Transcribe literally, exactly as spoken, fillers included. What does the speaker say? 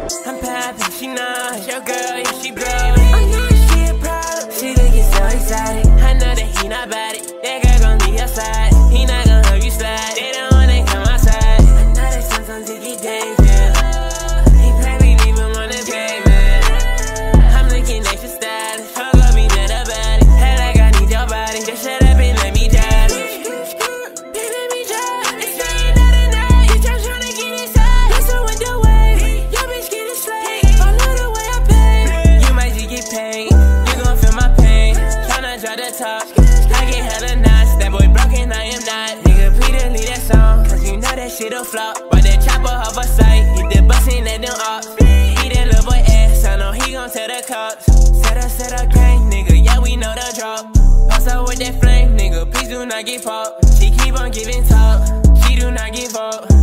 I'm poppin', she knows. Your girl, yeah, she blow. I know she a problem. She lookin' so excited. I know that he not about it. That girl gon' leave your side. He not gon' help you slide. They don't wanna come outside. I know that sometimes it get dangerous. He probably leave him on the pavement. I'm looking extra stylish. Fuck up, be mad about it. Hey, like I need your body. Just shut up and let me drive it. Let me drive. It's saying that at night. Bitch, I'm tryna get inside. Listen with the way. Your bitch get a slave. I love the way I pay. You might just get paid. You gon' feel my pain. Tryna draw the top. I get hella knots. That boy broken, I am not. Nigga, please delete that song. Cause you know that shit'll flop. But that chopper off a sight. Hit the bus and let them ops. He that little boy ass. I know he gon' tell the cops. Set up, set up gang, nigga. Yeah, we know the drop. Post up with that flame, nigga. Please do not get popped. She keep on giving talk. She do not give up.